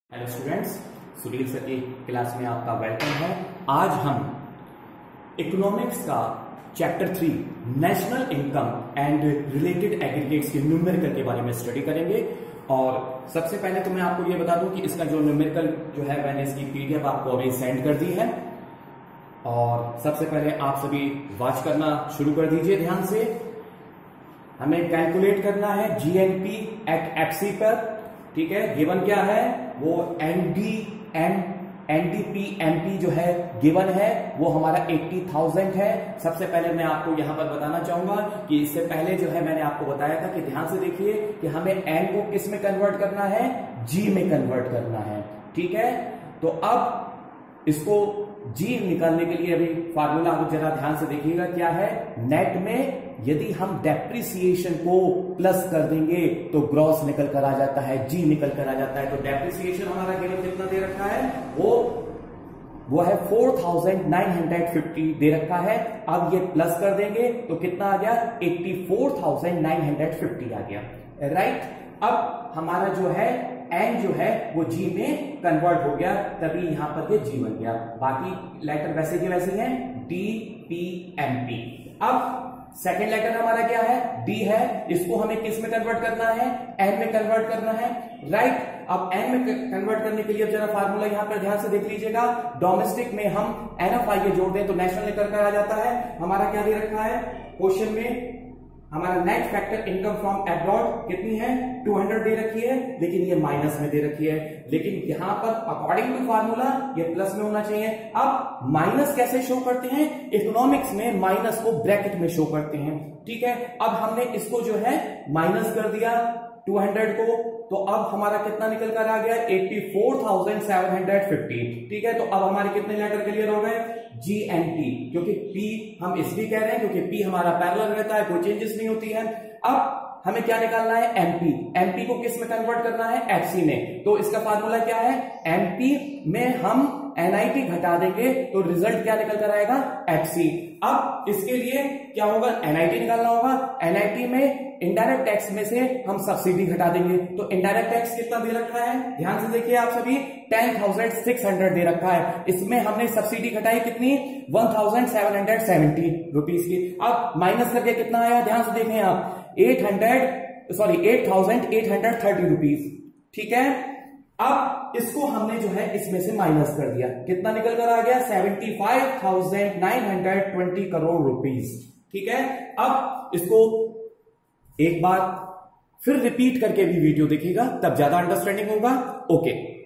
Hello students, Sunil sir की class में आपका वेलकम है। आज हम इकोनॉमिक्स का chapter 3 national income and related aggregates के न्यूमेरिकल के बारे में स्टडी करेंगे। और सबसे पहले तो मैं आपको ये बता दूं कि इसका जो न्यूमेरिकल जो है मैंने इसकी पीडीएफ आपको अभी सेंड कर दी है। और सबसे पहले आप सभी वॉच करना शुरू कर दीजिए ध्यान से। हमें कैलकुलेट करना है जीएनपी एट एफसी पर, ठीक है। गिवन क्या है, वो एनडीपी जो है गिवन है, वो हमारा 80,000 है। सबसे पहले मैं आपको यहां पर बताना चाहूंगा कि इससे पहले जो है मैंने आपको बताया था कि ध्यान से देखिए कि हमें एन को किस में कन्वर्ट करना है, जी में कन्वर्ट करना है, ठीक है। तो अब इसको जी निकालने के लिए अभी फार्मूला आप जरा ध्यान से देखिएगा क्या है। नेट में यदि हम डेप्रिसिएशन को प्लस कर देंगे तो ग्रॉस निकल कर आ जाता है, जी निकल कर आ जाता है। तो डेप्रिसिएशन हमारा गिवन कितना दे रखा है, वो है 4,950 दे रखा है। अब ये प्लस कर देंगे तो कितना आ गया, 84,950 आ गया, राइट। अब हमारा जो है एन जो है वो जी में कन्वर्ट हो गया, तभी यहां पर ये जी बन गया। बाकी लेटर वैसे के वैसे हैं, डी पी एम पी। अब सेकेंड लेटर हमारा क्या है, डी है। इसको हमें किस में कन्वर्ट करना है, एन में कन्वर्ट करना है, राइट। अब एन में कन्वर्ट करने के लिए जरा फार्मूला यहां पर ध्यान से देख लीजिएगा। डोमेस्टिक में हम एनएफआई जोड़ दें तो नेशनल निकल कर आ जाता है। हमारा क्या दे रखा है क्वेश्चन में, हमारा net factor income from abroad कितनी है, 200 दे रखी है, लेकिन ये माइनस में दे रखी है। लेकिन यहां पर अकॉर्डिंग टू फार्मूला ये प्लस में होना चाहिए। अब माइनस कैसे शो करते हैं, इकोनॉमिक्स में माइनस को ब्रैकेट में शो करते हैं, ठीक है। अब हमने इसको जो है माइनस कर दिया 200 को, तो अब हमारा कितना निकल कर आ गया, 84,750, ठीक है। तो अब हमारे कितने लेटर क्लियर हो गए, जी एंड टी, क्योंकि पी हम इसलिए कह रहे हैं क्योंकि पी हमारा पैरेलल रहता है, कोई चेंजेस नहीं होती है। अब हमें क्या निकालना है, एमपी। एमपी को किस में कन्वर्ट करना है, एफसी में। तो इसका फार्मूला क्या है, एमपी में हम एनआईटी घटा देंगे तो रिजल्ट क्या निकल कर आएगा, एफसी। अब इसके लिए क्या होगा, एनआईटी निकालना होगा। एनआईटी में इनडायरेक्ट टैक्स में से हम सब्सिडी घटा देंगे, तो इनडायरेक्ट टैक्स कितना दे रखा है, ध्यान से देखिए आप सभी, 10,600 दे रखा है। इसमें हमने सब्सिडी घटाई कितनी, 1,770 रुपीज की। अब माइनस करके कितना आया, ध्यान से देखें आप, 8,830 रुपीज, ठीक है। अब इसको हमने जो है इसमें से माइनस कर दिया, कितना निकल कर आ गया, 75,920 करोड़ रुपीज, ठीक है। अब इसको एक बार फिर रिपीट करके भी वीडियो देखिएगा, तब ज्यादा अंडरस्टैंडिंग होगा। ओके।